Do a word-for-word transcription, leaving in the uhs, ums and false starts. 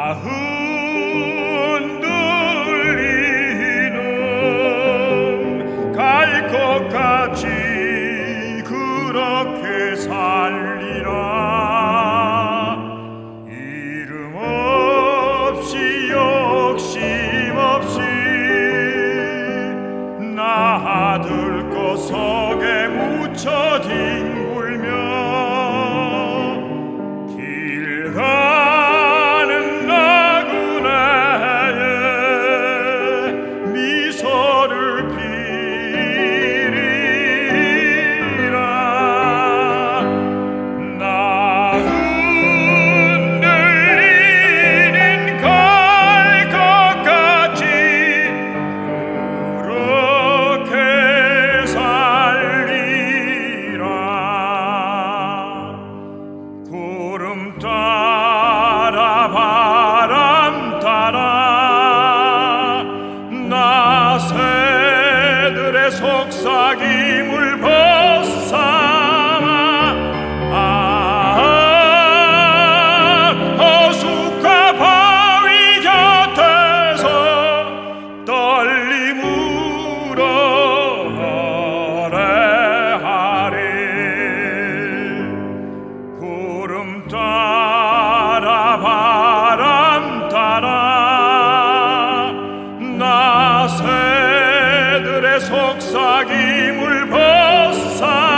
흔들리는 갈 것 같이 그렇게 살리라. 이름 없이 욕심 없이 나들 구석에 묻혀 뒹굴며 길 가는 나그네의 미소를 빌리라. 나 흔들리는 갈 것 같이 그렇게 살리라. 구름 따라 바람 따라 나 새들의 속삭임을 벗삼아 아, 호숫가 바위 곁에서 떨림으로 노래하리. 구름 따라 바람 따라 나 새들의 속삭임을 벗삼아